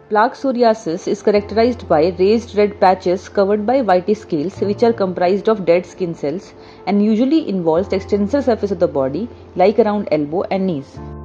Plaque psoriasis is characterized by raised red patches covered by whity scales which are comprised of dead skin cells and usually involves the extensor surface of the body like around elbow and knees.